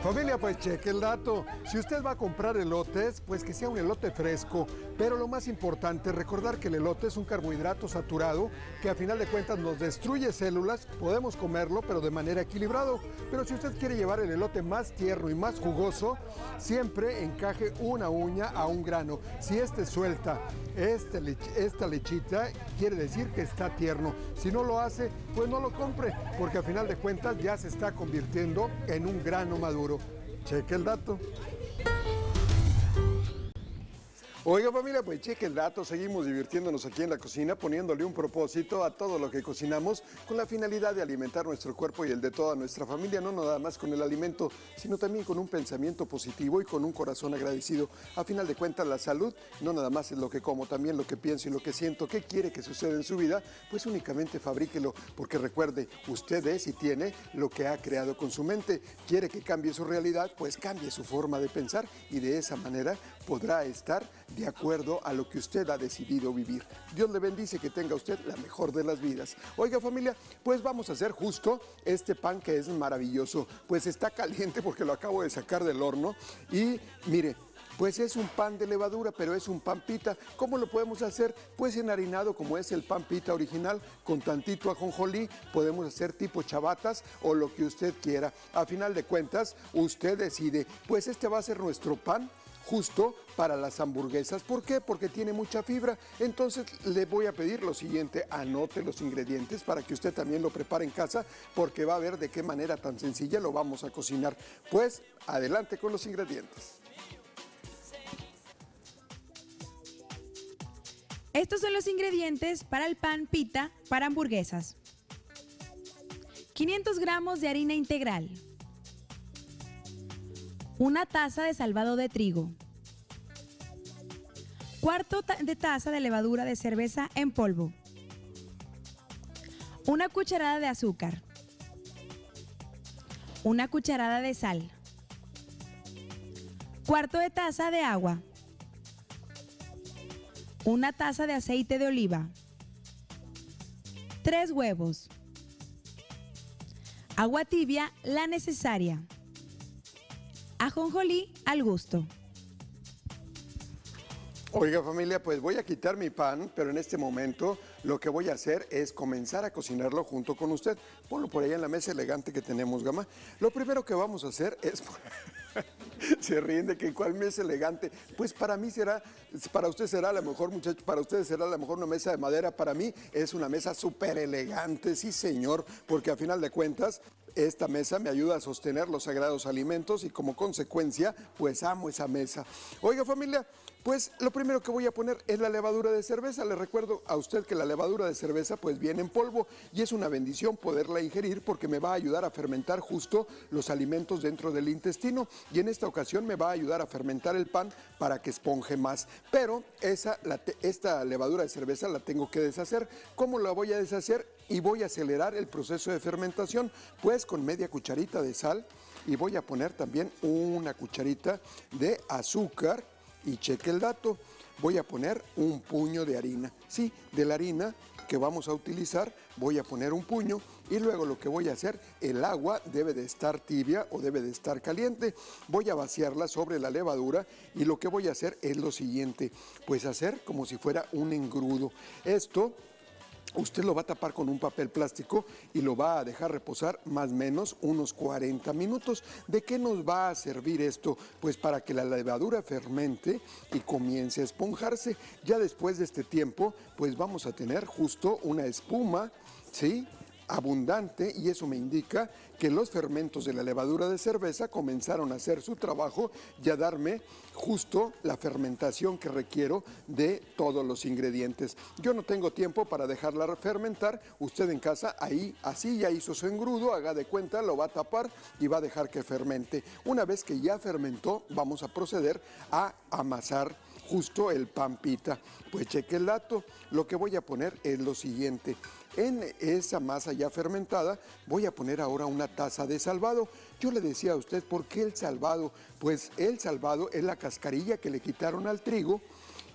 Familia, pues cheque el dato. Si usted va a comprar elotes, pues que sea un elote fresco. Pero lo más importante, recordar que el elote es un carbohidrato saturado que a final de cuentas nos destruye células. Podemos comerlo, pero de manera equilibrada. Pero si usted quiere llevar el elote más tierno y más jugoso, siempre encaje una uña a un grano. Si este suelta esta lechita, quiere decir que está tierno. Si no lo hace, pues no lo compre, porque a final de cuentas ya se está convirtiendo en un grano maduro. Cheque el dato. Oiga familia, pues cheque el dato, seguimos divirtiéndonos aquí en la cocina, poniéndole un propósito a todo lo que cocinamos con la finalidad de alimentar nuestro cuerpo y el de toda nuestra familia, no nada más con el alimento, sino también con un pensamiento positivo y con un corazón agradecido. A final de cuentas la salud no nada más es lo que como, también lo que pienso y lo que siento. ¿Qué quiere que suceda en su vida? Pues únicamente fabríquelo, porque recuerde, usted es y tiene lo que ha creado con su mente. ¿Quiere que cambie su realidad? Pues cambie su forma de pensar y de esa manera podrá estar de acuerdo a lo que usted ha decidido vivir. Dios le bendice, que tenga usted la mejor de las vidas. Oiga familia, pues vamos a hacer justo este pan que es maravilloso. Pues está caliente porque lo acabo de sacar del horno y mire, pues es un pan de levadura, pero es un pan pita. ¿Cómo lo podemos hacer? Pues enharinado como es el pan pita original, con tantito ajonjolí. Podemos hacer tipo chavatas o lo que usted quiera. A final de cuentas, usted decide. Pues este va a ser nuestro pan justo para las hamburguesas. ¿Por qué? Porque tiene mucha fibra. Entonces le voy a pedir lo siguiente, anote los ingredientes para que usted también lo prepare en casa, porque va a ver de qué manera tan sencilla lo vamos a cocinar. Pues adelante con los ingredientes. Estos son los ingredientes para el pan pita para hamburguesas. 500 gramos de harina integral. Una taza de salvado de trigo. Cuarto de taza de levadura de cerveza en polvo. Una cucharada de azúcar. Una cucharada de sal. Cuarto de taza de agua. Una taza de aceite de oliva. 3 huevos. Agua tibia, la necesaria. Ajonjolí al gusto. Oiga familia, pues voy a quitar mi pan, pero en este momento lo que voy a hacer es comenzar a cocinarlo junto con usted. Ponlo por ahí en la mesa elegante que tenemos, Gama. Lo primero que vamos a hacer es... Se ríen de que cuál mesa elegante. Pues para mí será, para usted será a lo mejor, muchachos, para ustedes será a lo mejor una mesa de madera. Para mí es una mesa súper elegante, sí señor, porque a final de cuentas esta mesa me ayuda a sostener los sagrados alimentos y como consecuencia, pues amo esa mesa. Oiga familia, pues lo primero que voy a poner es la levadura de cerveza. Le recuerdo a usted que la levadura de cerveza pues viene en polvo y es una bendición poderla ingerir porque me va a ayudar a fermentar justo los alimentos dentro del intestino y en esta ocasión me va a ayudar a fermentar el pan para que esponje más. Pero esta levadura de cerveza la tengo que deshacer. ¿Cómo la voy a deshacer? Y voy a acelerar el proceso de fermentación, pues con media cucharita de sal y voy a poner también una cucharita de azúcar y cheque el dato, voy a poner un puño de harina. Sí, de la harina que vamos a utilizar voy a poner un puño y luego lo que voy a hacer, el agua debe de estar tibia o debe de estar caliente. Voy a vaciarla sobre la levadura y lo que voy a hacer es lo siguiente, pues hacer como si fuera un engrudo. Esto usted lo va a tapar con un papel plástico y lo va a dejar reposar más o menos unos 40 minutos. ¿De qué nos va a servir esto? Pues para que la levadura fermente y comience a esponjarse. Ya después de este tiempo, pues vamos a tener justo una espuma, ¿sí?, abundante, y eso me indica que los fermentos de la levadura de cerveza comenzaron a hacer su trabajo y a darme justo la fermentación que requiero de todos los ingredientes. Yo no tengo tiempo para dejarla fermentar. Usted en casa, ahí así ya hizo su engrudo, haga de cuenta, lo va a tapar y va a dejar que fermente. Una vez que ya fermentó, vamos a proceder a amasar justo el pan pita. Pues cheque el dato, lo que voy a poner es lo siguiente. En esa masa ya fermentada voy a poner ahora una taza de salvado. Yo le decía a usted, ¿por qué el salvado? Pues el salvado es la cascarilla que le quitaron al trigo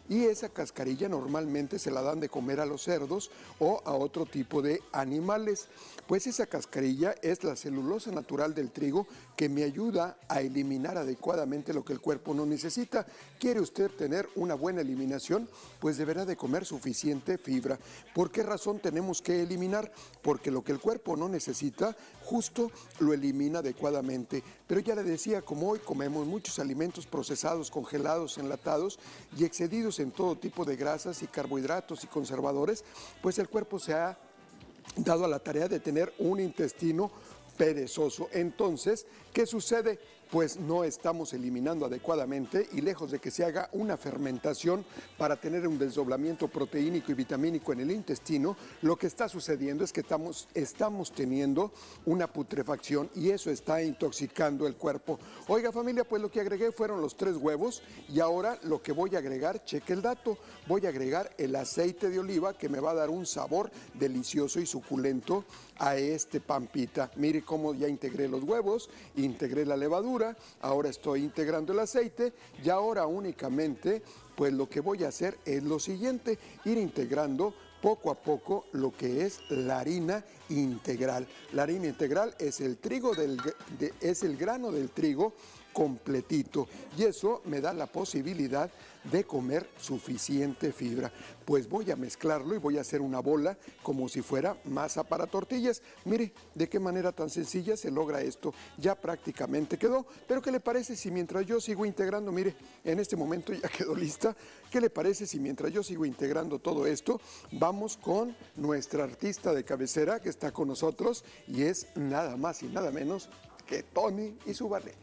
y esa cascarilla normalmente se la dan de comer a los cerdos o a otro tipo de animales. Pues esa cascarilla es la celulosa natural del trigo que me ayuda a eliminar adecuadamente lo que el cuerpo no necesita. ¿Quiere usted tener una buena eliminación? Pues deberá de comer suficiente fibra. ¿Por qué razón tenemos que eliminar? Porque lo que el cuerpo no necesita, justo lo elimina adecuadamente. Pero ya le decía, como hoy comemos muchos alimentos procesados, congelados, enlatados y excedidos en todo tipo de grasas y carbohidratos y conservadores, pues el cuerpo se ha dado a la tarea de tener un intestino perezoso. Entonces, ¿qué sucede? Pues no estamos eliminando adecuadamente y lejos de que se haga una fermentación para tener un desdoblamiento proteínico y vitamínico en el intestino, lo que está sucediendo es que estamos teniendo una putrefacción y eso está intoxicando el cuerpo. Oiga familia, pues lo que agregué fueron los 3 huevos y ahora lo que voy a agregar, cheque el dato, voy a agregar el aceite de oliva que me va a dar un sabor delicioso y suculento a este pan pita. Mire cómo ya integré los huevos, integré la levadura, ahora estoy integrando el aceite y ahora únicamente pues lo que voy a hacer es lo siguiente, ir integrando poco a poco lo que es la harina integral. La harina integral es el trigo es el grano del trigo completito y eso me da la posibilidad de comer suficiente fibra. Pues voy a mezclarlo y voy a hacer una bola como si fuera masa para tortillas. Mire de qué manera tan sencilla se logra esto. Ya prácticamente quedó, pero ¿qué le parece si mientras yo sigo integrando, mire, en este momento ya quedó lista, ¿qué le parece si mientras yo sigo integrando todo esto, vamos con nuestra artista de cabecera que está con nosotros y es nada más y nada menos que Tony y su ballet?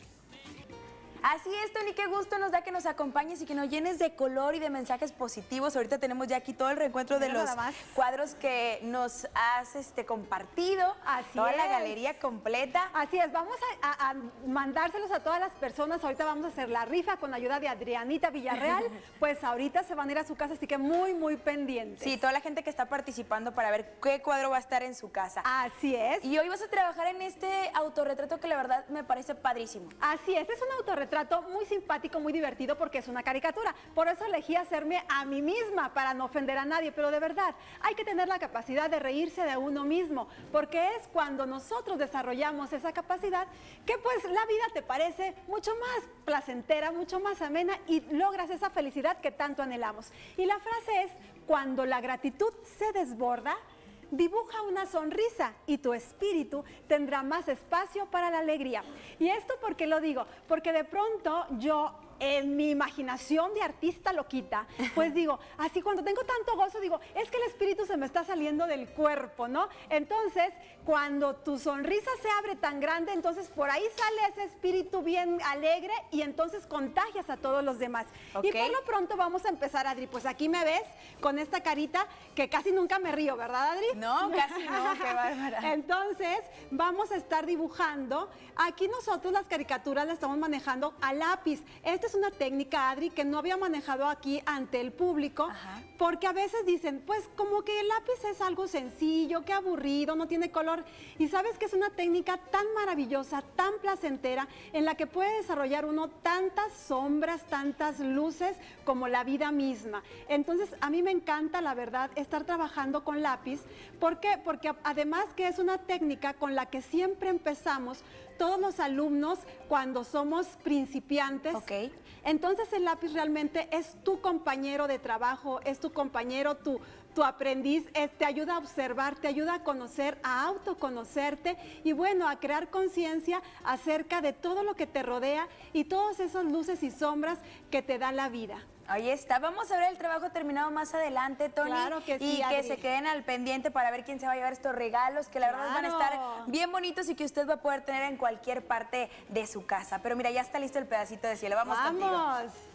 Así es, Tony, qué gusto nos da que nos acompañes y que nos llenes de color y de mensajes positivos. Ahorita tenemos ya aquí todo el reencuentro de los cuadros que nos has compartido. Así toda es. La galería completa. Así es, vamos a mandárselos a todas las personas. Ahorita vamos a hacer la rifa con ayuda de Adrianita Villarreal. Pues ahorita se van a ir a su casa, así que muy pendientes. Sí, toda la gente que está participando para ver qué cuadro va a estar en su casa. Así es. Y hoy vas a trabajar en este autorretrato que la verdad me parece padrísimo. Así es un autorretrato muy simpático, muy divertido porque es una caricatura. Por eso elegí hacerme a mí misma para no ofender a nadie, pero de verdad hay que tener la capacidad de reírse de uno mismo, porque es cuando nosotros desarrollamos esa capacidad que pues la vida te parece mucho más placentera, mucho más amena y logras esa felicidad que tanto anhelamos. Y la frase es: cuando la gratitud se desborda, dibuja una sonrisa y tu espíritu tendrá más espacio para la alegría. ¿Y esto por qué lo digo? Porque de pronto yo, en mi imaginación de artista loquita, pues digo, así cuando tengo tanto gozo, digo, es que el espíritu se me está saliendo del cuerpo, ¿no? Entonces, cuando tu sonrisa se abre tan grande, entonces por ahí sale ese espíritu bien alegre y entonces contagias a todos los demás. Okay. Y por lo pronto vamos a empezar, Adri, pues aquí me ves con esta carita que casi nunca me río, ¿verdad, Adri? No, casi no, qué bárbara. Entonces, vamos a estar dibujando. Aquí nosotros las caricaturas las estamos manejando a lápiz. Esta es una técnica, Adri, que no había manejado aquí ante el público, porque a veces dicen, pues como que el lápiz es algo sencillo, qué aburrido, no tiene color. Y sabes que es una técnica tan maravillosa, tan placentera, en la que puede desarrollar uno tantas sombras, tantas luces, como la vida misma. Entonces, a mí me encanta, la verdad, estar trabajando con lápiz. ¿Por qué? Porque además que es una técnica con la que siempre empezamos todos los alumnos cuando somos principiantes. Okay. Entonces el lápiz realmente es tu compañero de trabajo, es tu compañero, tu aprendiz, te ayuda a observar, te ayuda a conocer, a autoconocerte y bueno, a crear conciencia acerca de todo lo que te rodea y todas esas luces y sombras que te da la vida. Ahí está, vamos a ver el trabajo terminado más adelante, Tony. Claro que sí, y Adri. que se queden al pendiente para ver quién se va a llevar estos regalos, que la verdad van a estar bien bonitos y que usted va a poder tener en cualquier parte de su casa. Pero mira, ya está listo el pedacito de cielo, vamos contigo.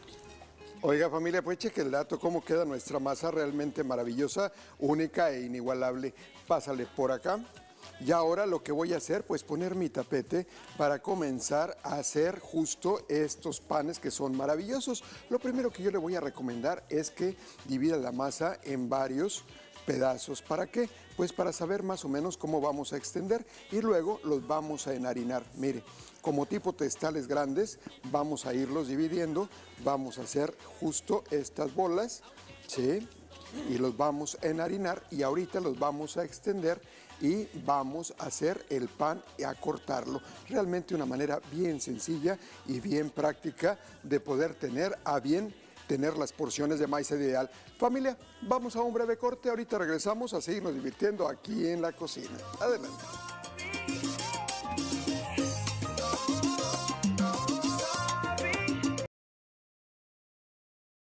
Oiga familia, pues cheque el dato, cómo queda nuestra masa, realmente maravillosa, única e inigualable. Pásale por acá. Y ahora lo que voy a hacer, pues poner mi tapete para comenzar a hacer justo estos panes que son maravillosos. Lo primero que yo le voy a recomendar es que divida la masa en varios pedazos. ¿Para qué? Pues para saber más o menos cómo vamos a extender y luego los vamos a enharinar. Mire, como tipo testales grandes, vamos a irlos dividiendo, vamos a hacer justo estas bolas, ¿sí? Y los vamos a enharinar y ahorita los vamos a extender y vamos a hacer el pan y a cortarlo. Realmente una manera bien sencilla y bien práctica de poder tener a bien tener las porciones de maíz ideal. Familia, vamos a un breve corte, ahorita regresamos a seguirnos divirtiendo aquí en la cocina. Adelante.